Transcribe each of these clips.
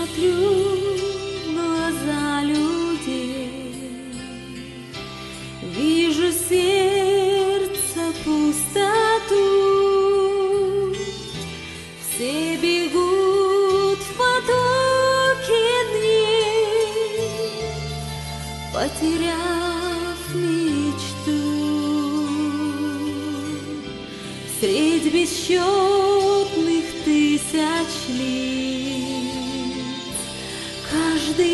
смотрю в глаза людей, вижу сердце пустоту, все бегут в потоке дней, потеряв мечту. Средь бесчетных тысяч лиц каждый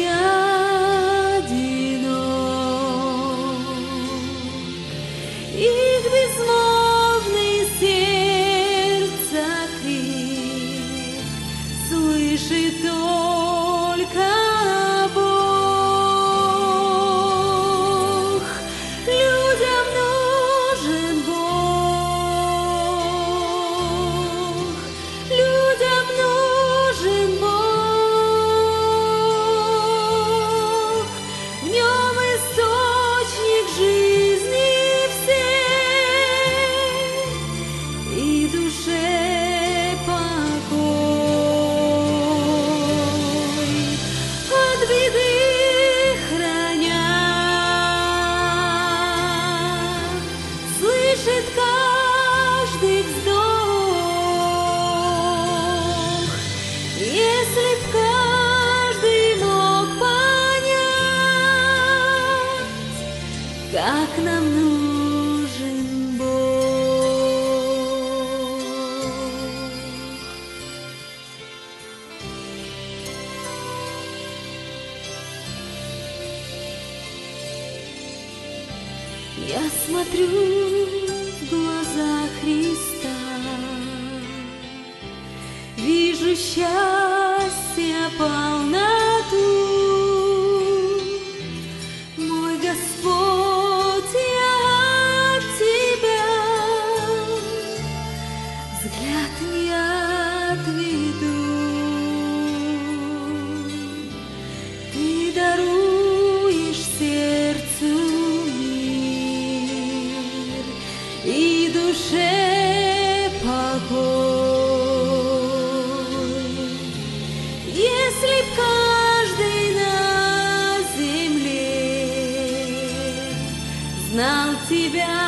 одинок, их безмолвный сердце крик слышит только Бог. Людям нужен Бог, людям нужен Бог, в нем источник жизни всей и душе покой, от беды храня, слышит каждый вздох. Если б каждый мог понять, как нам нужен Бог. Я смотрю в глаза Христа, вижу счастье полноту. Мой Господь, я от Тебя взгляд не отведу. Ты даруешь сердцу мир и душе покой. Если б каждый на земле знал Тебя